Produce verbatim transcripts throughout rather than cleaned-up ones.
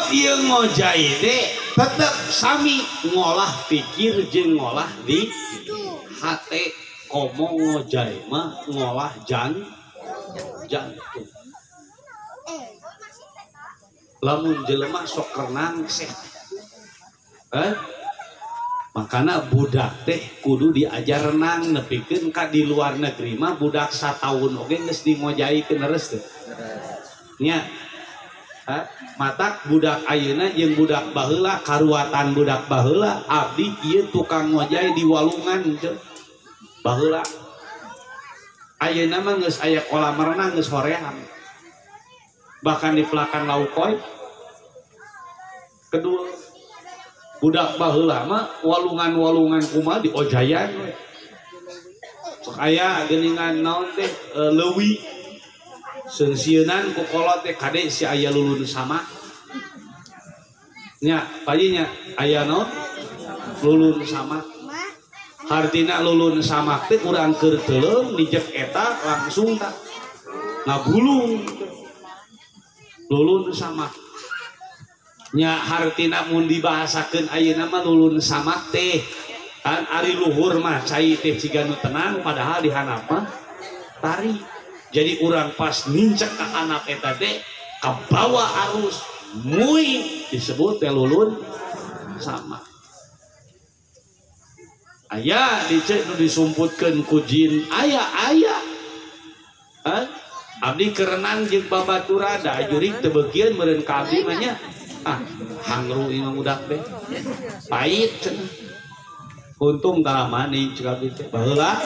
sebab ieu ngojai teh tetep sami ngolah pikir jeung ngolah di hate komo ngojai mah ngolah jan jantung. Lamun jelema sok renang sehat. Eh? Makana budak teh kudu diajar renang nepikeun ka di luar negeri mah budak sataun oge geus dingojaikeun leres teh. Nya. Ha? Matak budak ayeuna jeung budak baheula karuatan budak baheula abdi ieu tukang ngojai di walungan teh. Baheula. Ayeuna mah geus aya kolam renang geus hoream. Bahkan di pelakan Laukoy. Kedua budak baheula mah walungan-walungan kumaha di ojayan we. Sok aya geuningan naon teh e, leuwih. Seungsieunnan ku kolot teh kade si aya lulun sama. Nya, padinya aya naon? Lulun sama. Hartina lulun sama teh urang keur teuleung dijek eta langsung tak ngabulung. Lulun sama. Nya hartina mun dibahasakeun ayeuna mah lulun samak teh kan ari luhur mah cai teh ciga nu tenang padahal di handap mah tari. Jadi urang pas nincek ka handap eta teh kabawa arus mui disebut teh lulun samak. Aya dicek nu disumputkeun ku jin aya aya. Hah? Abdi kerenang jeung babatura da ajurig teu beukieun meureun ka abdi mah nya. Ah, hangru imam budak teh. Pait cenah. Untung tara mani cek abdi teh. Baheula.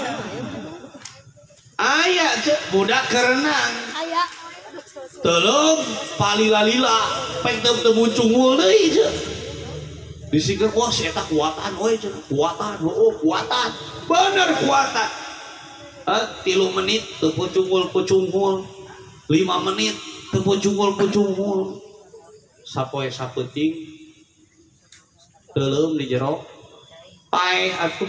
Aya cek budak kerenang. Aya. Teuleum palila-lila peng teu teu muncungul deui cek. Disikeun wah si eta kuatan we cek. Kuatan, oh kuatan. Bener kuatan. Eh, tilu menit teu pucungul-pucungul. lima menit teu pucungul-pucungul. Sapoe sapeuting teuleum di jero pae atuh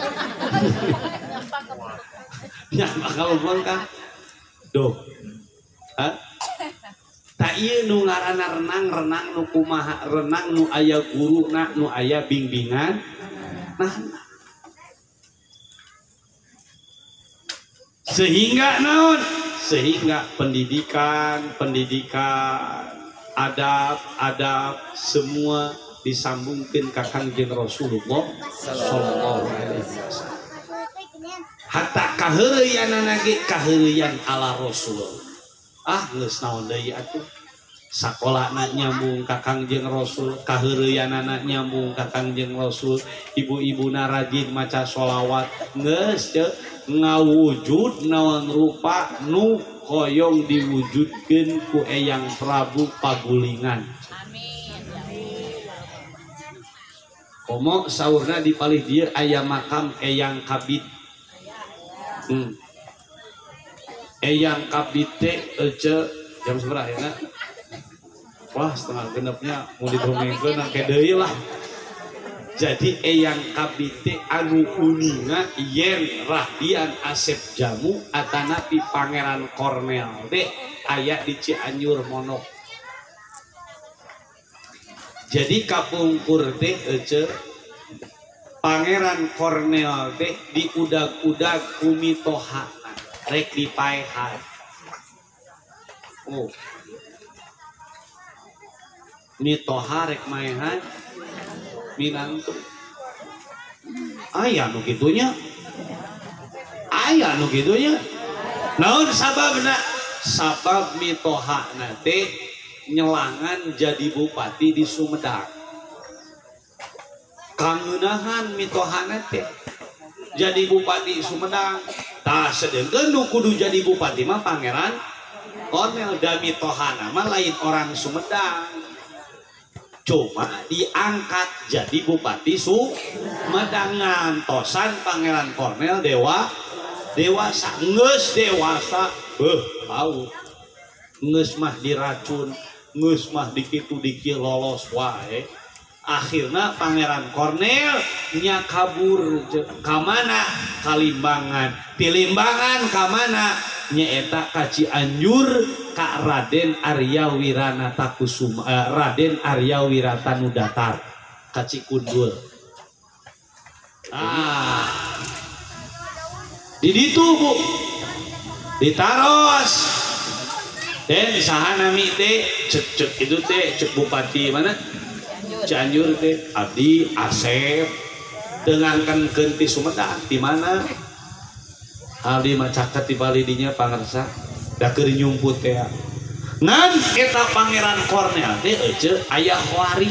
nya bakal ulun kan doh ha ta ieu nu ngaranna renang renang nu kumaha renang nu aya guruna nu aya bimbingan nah sehingga naon sehingga pendidikan pendidikan adab-adab semua disambungkan ke Kangjeng Rasulullah sallallahu alaihi wasallam. Hatta kaheureuyanana ge kaheureuyan ala Rasul. Ah geus naon deui atuh. Sakolana nyambung ka Kangjeng Rasul, kaheureuyanana nyambung ka Kangjeng Rasul, ibu-ibuna rajin maca sholawat, geus teu ngawujud naon rupa nu hoyong diwujudkan ku Eyang Prabu Pagulingan. Amin. Komo saurna dipalih dia aya makam Eyang Kabid. Hmm. Eyang Kabid teh ece jam seberapa ya? Wah setengah genepnya mau didongengkeun ke deui lah. Jadi Eyang Kabid teh anu uninga yen Rahdian Asep Jamu atanapi Pangeran Kornel teh aya di Cianjur Monok. Jadi kapungkur teh ece Pangeran Kornel teh diudag-udag ku mitohana rek dipaehan. Oh. Mitoha rek maehan minantu aya nu kitunya aya nu kitunya naon sababna sabab mitohana teh nyelangan jadi bupati di Sumedang kangeunahan mitohana teh jadi bupati Sumedang tah sedengkeun nu kudu jadi bupati mah Pangeran Kornel da mitohana mah lain orang Sumedang cuma diangkat jadi bupati Sumedang ngantosan Pangeran Kornel dewa dewasa geus dewasa beuh tahu geus mah diracun geus mah dikitu dikir lolos wae akhirna Pangeran Kornel nya kabur ka mana ka Limbangan ti Limbangan ka mana nyaeta ka Cianjur ka Raden Arya Wiranata Kusuma eh, Raden Arya Wiratanu Datar ka Cikundul. Ah di ditu Bu ditaros dan saha nami teh cek cek itu teh cek bupati mana Cianjur teh abdi Asep dengankan genti Sumedang di mana abdi macaket di balidinya pangarsa da keur nyumput teh ngan eta Pangeran Kornel teh ece aya waris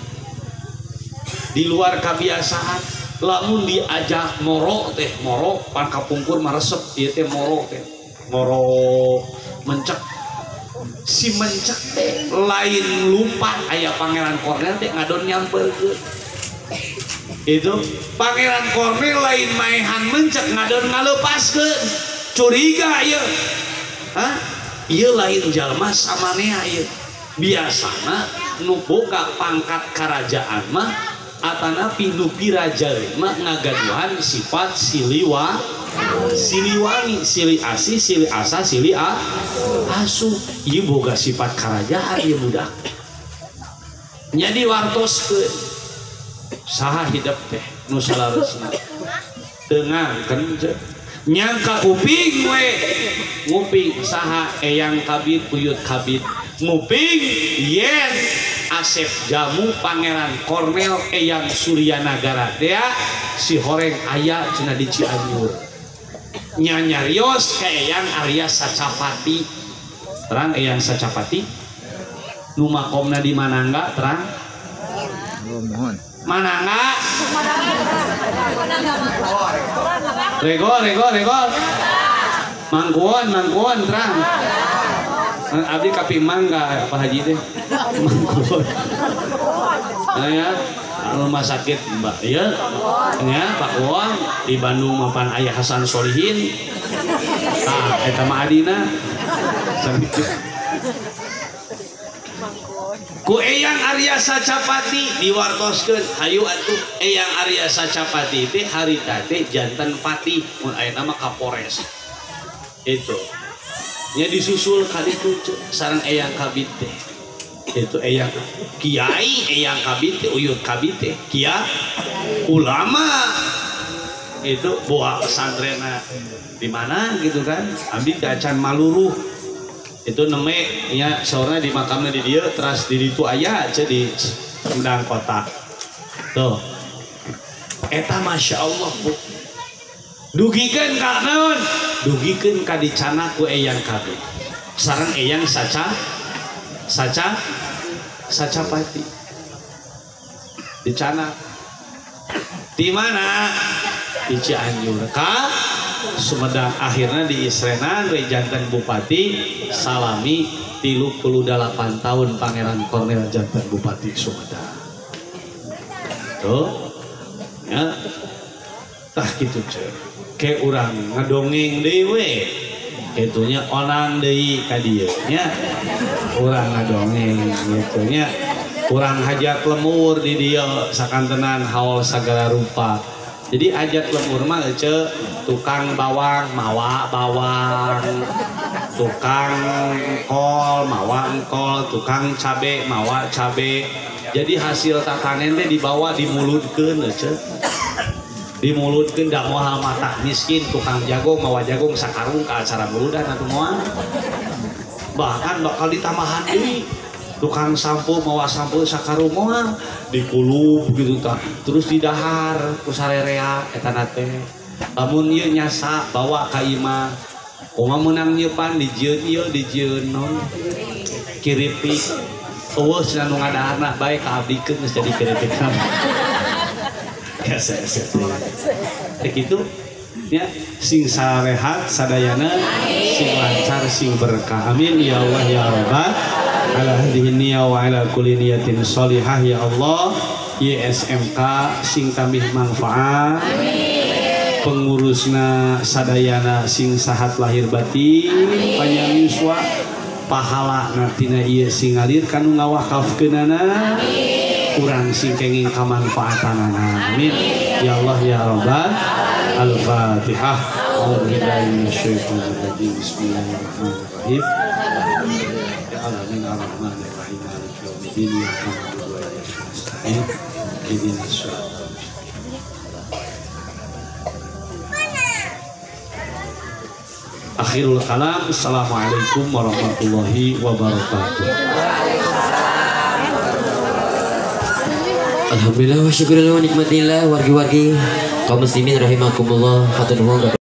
di luar kebiasaan lamun diajak moro teh moro pan kapungkur maresep ieu teh moro teh moro mencek si mencek teh lain lupa aya Pangeran Kornel teh ngadon nyampeurkeun itu Pangeran Kornel lain maehan mencek ngadon ngalepaskeun curiga ieu hah ieu lain jalma samanea ieu biasana nu boga pangkat karajaan mah atanapi nupi raja mah ngagaduhan sifat siliwa siliwangi sili asih sili asa sili a asu ieu boga sifat karajaan ieu budak jadi wartoskeun saha hidup teh nu salaresna dengan kan nyangka uping we nguping saha eyang kabit uyut kabit nguping yen Asep jamu Pangeran Kornel eyang Suryanagara teh si horeng aya cenah di Cianjur nyanyarios ka eyang Arya Sacapati terang eyang Sacapati nu makomna di Manangga terang oh, mohon Manangga rego rego rego mangkuon mangkuon terang abdi kapi mangga Pak Haji teh mangkuon aya rumah sakit Mbak ya nya Pak Wong di Bandung mapan aya Hasan Solihin tah eta mah adina ku eyang Arya Sacapati diwartoskeun hayu atuh eyang Arya Sacapati teh harita teh janten pati mun aya nama Kapolres itu nya disusul ka ditu sareng eyang kabit teh itu eyang kiai eyang kabit teh uyut kabit teh kia ulama itu buah pesantrenna di mana gitu kan abdi Acan Maluruh itu neme nya saurna di makamnya di dieu teras di ditu aya aja di Sumedang kota tuh eta masya Allah Bu dugikeun ka naon dugikeun ka dicana ku eyang kabit sareng eyang saca saca Sacapati dicana di mana di Cianjur ka Sumedang akhirnya diisrenan janten bupati salami tilu puluh delapan tahun Pangeran Kornel janten bupati Sumedang tuh ya tah gitu cek ke urang ngadongeng dewe itunya onang deui ka dieu nya urang ngadongeng gitunya urang hajat lemur di dieu sakantenan haul sagala rupa jadi hajat lemur mah ce tukang bawang mawa bawang tukang kol mawa kol tukang cabe mawa cabe jadi hasil tatanen teh dibawa dimulutkeun ce dimulutkeun da moal mata miskin tukang jagung mawa jagung sakarung ka acara muludan atuh moal bahkan bakal ditambahan deui tukang sampo mawa sampo sakarung moal dikulub gitu tah terus didahar ku sarerea eta teh lamun ieu nyasa bawa ka imah kumaha meunang nyeupan dijieun ieu dijieun non kiripik eueuh cenah nu ngadaharna bae ka abdikeun geus jadi kiripik ya saya kayak gitu ya sing sarehat sadayana sing lancar sing berkah amin ya Allah ya Rabbal ala hadhihi niyya wa ala kulli niyatin sholihah ya Allah Y S M K sing tambih manfaat amin pengurusna sadayana sing sahat lahir batin panjang yuswa pahala natina ieu sing ngalir kanu ngawakafkeunana kurang sing kenging kamanfaatanana amin ya Allah ya Rabbal al-Fatihah. A'udzubillahi minasyaitonir rajim. Bismillahirrahmanirrahim. Ya alamin arrahmanir rahim maliki yaumiddin iyyaka na'budu wa iyyaka nasta'in ihdinas siratal mustaqim. Akhirul kalam. Assalamualaikum warahmatullahi wabarakatuh. Alhamdulillah wa syukurillah wa nikmatillah wargi-wargi kaum muslimin rahimakumullah. Hatur nuhun.